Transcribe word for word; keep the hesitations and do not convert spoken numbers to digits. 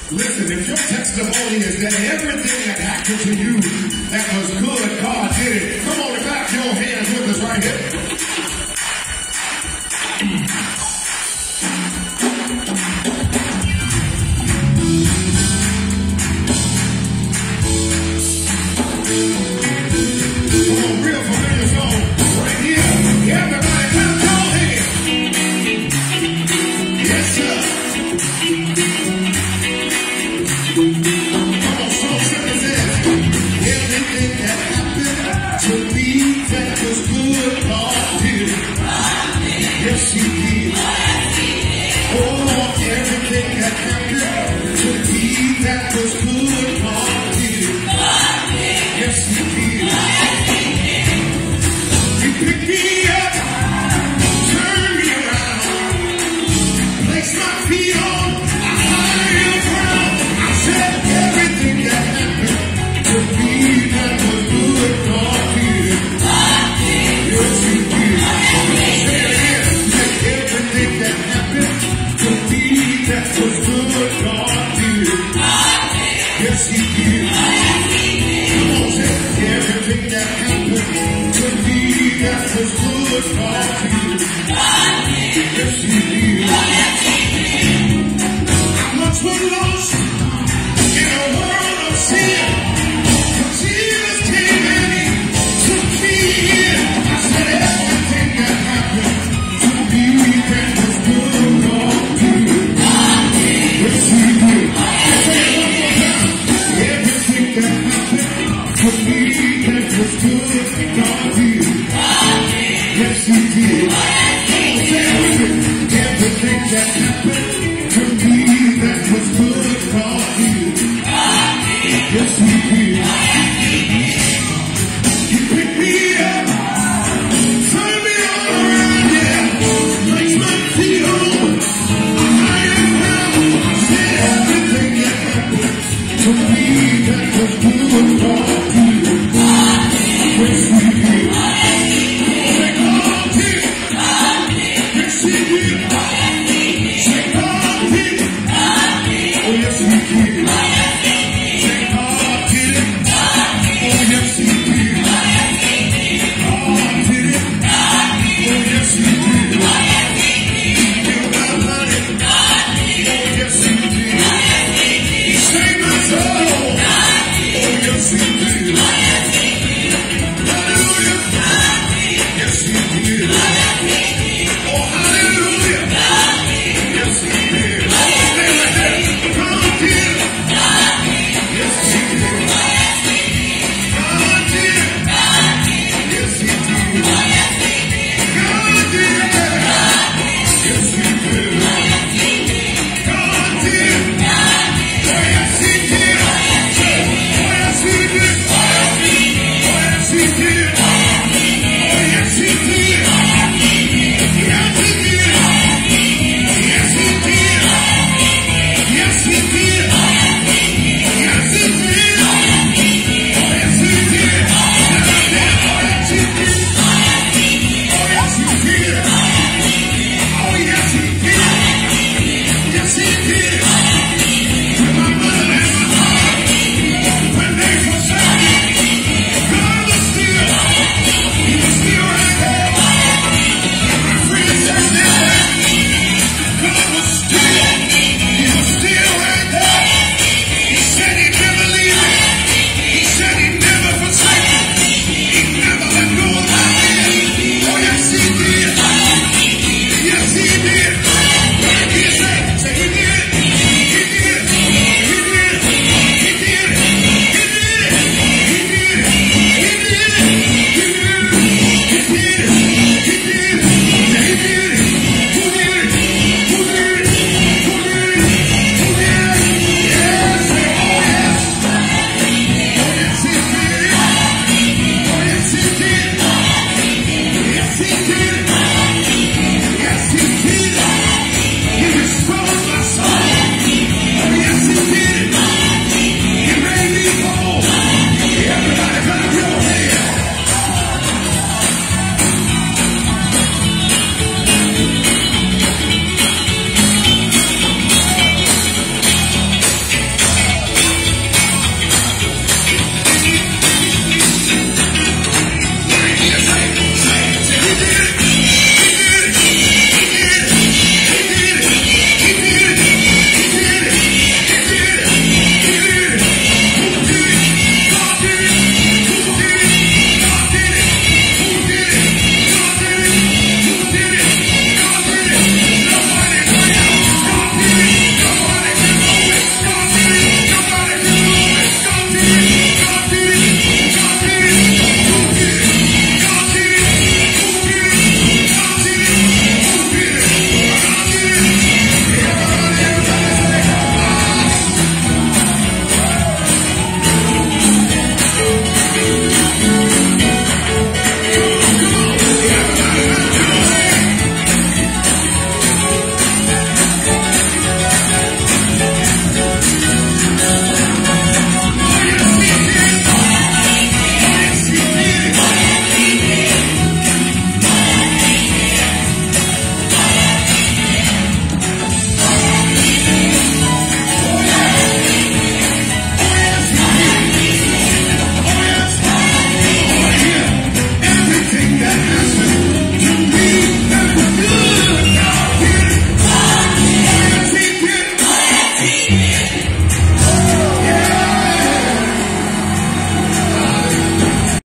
Listen, if your testimony is that everything that happened to you that was good, God did it. Come on and clap your hands with us right here. Come on, real familiar song right here. Everybody clap your hands. Yes, sir. Everything that happened to me that was good, God did. Yes, He did. Oh, everything that happened to me that was good, God did. Yes, He did. He picked me up, turned me around, placed my feet on higher ground. I said everything that happened to me that was good, God did. Yes, He did. Say it again. Everything that happened to me that was good, God did. Yes, He did. Come on, say everything that happened to me that was good, God did. Yes, He did. I once was lost in a world of sin.